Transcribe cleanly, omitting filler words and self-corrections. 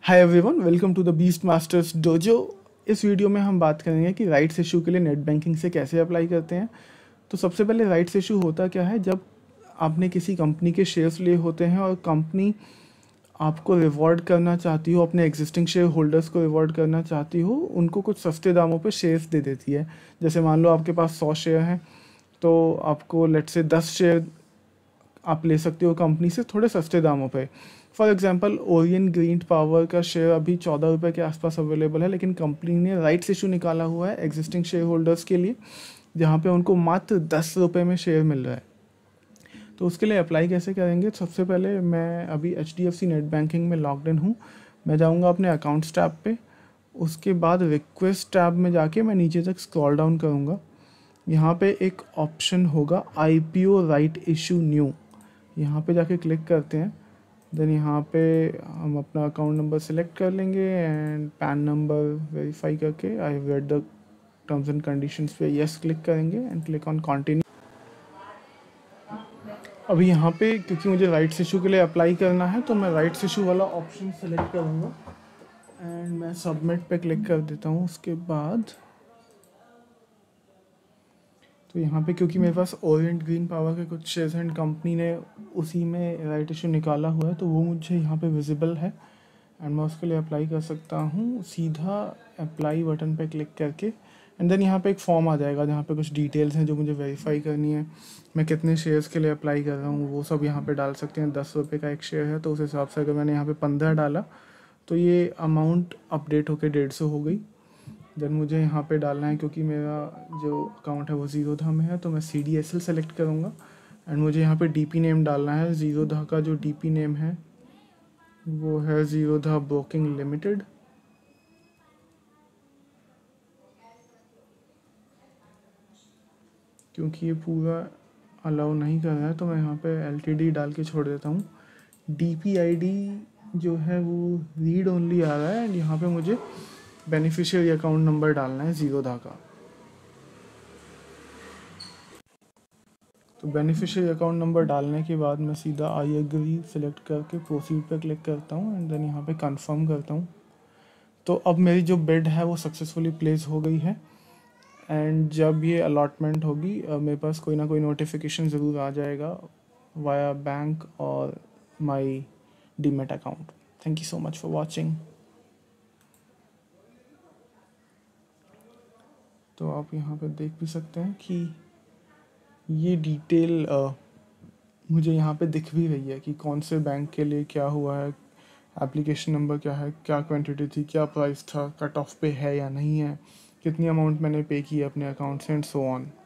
Hi everyone, welcome to the beast masters dojo. इस video में हम बात करेंगे कि राइट्स इशू के लिए नेट बैंकिंग से कैसे अप्लाई करते हैं। तो सबसे पहले राइट्स इशू होता क्या है, जब आपने किसी कंपनी के शेयर्स लिए होते हैं और कंपनी आपको रिवॉर्ड करना चाहती हो, अपने एग्जिस्टिंग शेयर होल्डर्स को रिवॉर्ड करना चाहती हो, उनको कुछ सस्ते दामों पे शेयर्स दे देती है। जैसे मान लो आपके पास 100 शेयर हैं, तो आपको लेट्स से 10 शेयर आप ले सकते हो कंपनी से थोड़े सस्ते दामों पे। For example Orion green power का शेयर अभी 14 रुपये के आसपास अवेलेबल है, लेकिन कंपनी ने राइट्स इशू निकाला हुआ है एग्जिस्टिंग शेयर होल्डर्स के लिए, जहाँ पे उनको मात्र 10 रुपये में शेयर मिल रहा है। तो उसके लिए अप्लाई कैसे करेंगे? सबसे पहले मैं अभी HDFC नेट बैंकिंग में लॉग्ड इन हूँ। मैं जाऊँगा अपने अकाउंट्स टैब पे, उसके बाद रिक्वेस्ट टैब में जाके मैं नीचे तक स्क्रॉल डाउन करूँगा। यहाँ पे एक ऑप्शन होगा IPO राइट इशू न्यू, यहाँ पे जाके क्लिक करते हैं। देन यहाँ पे हम अपना अकाउंट नंबर सेलेक्ट कर लेंगे एंड पैन नंबर वेरीफाई करके I read the terms and conditions पे यस क्लिक करेंगे एंड क्लिक ऑन कंटिन्यू। अभी यहाँ पे क्योंकि मुझे राइट्स इशू के लिए अप्लाई करना है, तो मैं राइट्स इशू वाला ऑप्शन सेलेक्ट करूँगा एंड मैं सबमिट पे क्लिक कर देता हूँ। उसके बाद तो यहाँ पे क्योंकि मेरे पास ओरिएंट ग्रीन पावर के कुछ शेयर्स एंड कंपनी ने उसी में राइट इशू निकाला हुआ है, तो वो मुझे यहाँ पे विजिबल है एंड मैं उसके लिए अप्लाई कर सकता हूँ सीधा अप्लाई बटन पे क्लिक करके। एंड देन यहाँ पे एक फॉर्म आ जाएगा जहाँ पे कुछ डिटेल्स हैं जो मुझे वेरीफाई करनी है। मैं कितने शेयर्स के लिए अप्लाई कर रहा हूँ वो सब यहाँ पे डाल सकते हैं। 10 रुपये का एक शेयर है, तो उस हिसाब से अगर मैंने यहाँ पे 15 डाला तो ये अमाउंट अपडेट होकर 150 हो गई। देन मुझे यहाँ पे डालना है, क्योंकि मेरा जो अकाउंट है वो जीरोधा में है, तो मैं CDSL सेलेक्ट करूँगा एंड मुझे यहाँ पे DP नेम डालना है। जीरोधा का जो DP नेम है वो है जीरोधा ब्रोकिंग लिमिटेड। क्योंकि ये पूरा अलाउ नहीं कर रहा है, तो मैं यहाँ पे LTD डाल के छोड़ देता हूँ। DP ID जो है वो रीड ओनली आ रहा है एंड यहाँ पे मुझे बेनिफिशियरी अकाउंट नंबर डालना है जीरोधा का। तो बेनिफिशियरी अकाउंट नंबर डालने के बाद मैं सीधा आई एग्री सेलेक्ट करके प्रोसीड पे क्लिक करता हूँ एंड देन यहाँ पे कंफर्म करता हूँ। तो अब मेरी जो बिड है वो सक्सेसफुली प्लेस हो गई है एंड जब ये अलॉटमेंट होगी मेरे पास कोई ना कोई नोटिफिकेशन ज़रूर आ जाएगा वाया बैंक और my demat account. Thank you so much for watching. तो आप यहाँ पे देख भी सकते हैं कि ये डिटेल मुझे यहाँ पे दिख भी रही है कि कौन से बैंक के लिए क्या हुआ है, एप्लीकेशन नंबर क्या है, क्या क्वांटिटी थी, क्या प्राइस था, कट ऑफ पे है या नहीं है, कितनी अमाउंट मैंने पे की है अपने अकाउंट से एंड सो ऑन।